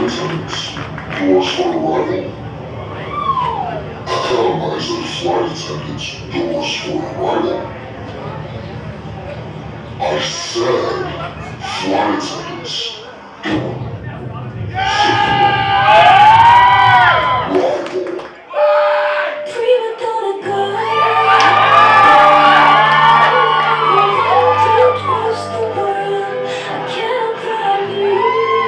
attendants, doors for arrival. I said flight attendants, doors for arrival. I said flight attendants, doors. Primadonna girl. Trust the world. I can't find you.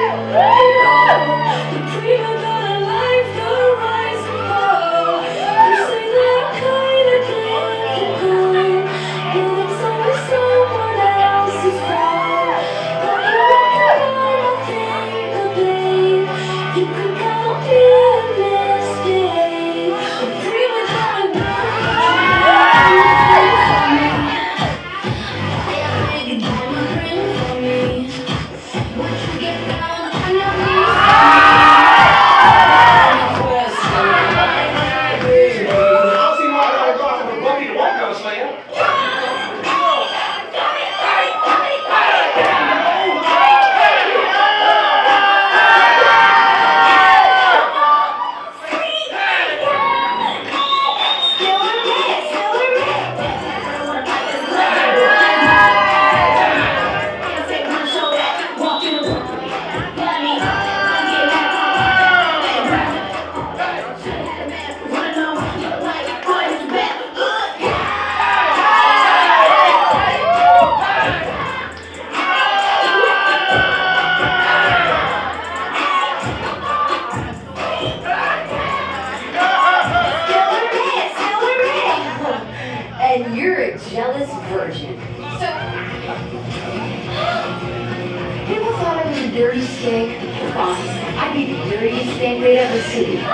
The Primadonna life, the rise and fall. You say that kind of difficult, but it's always someone else's fault. But you won't nothing but babe. You could call me a mistake. The Primadonna and you're a jealous virgin. So, people thought I was a dirty skank. Fine, I'd be the dirtiest skank they'd ever see.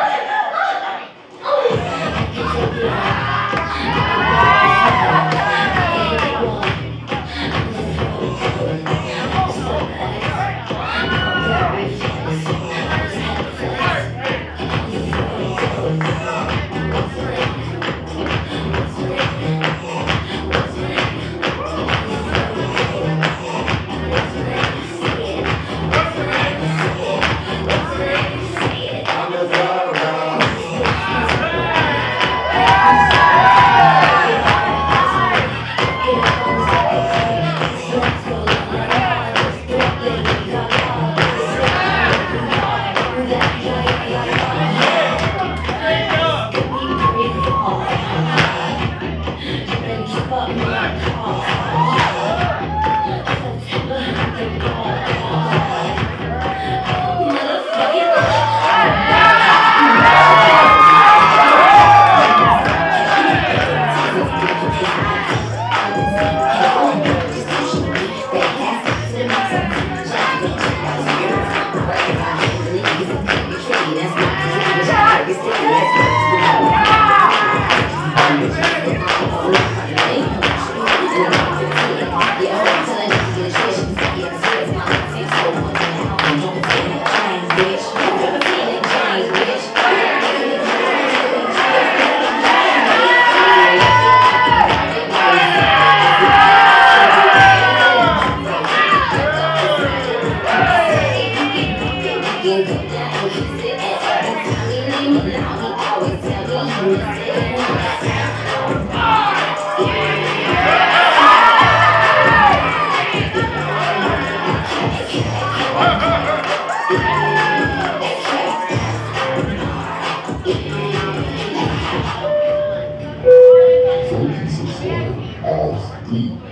Offbeat.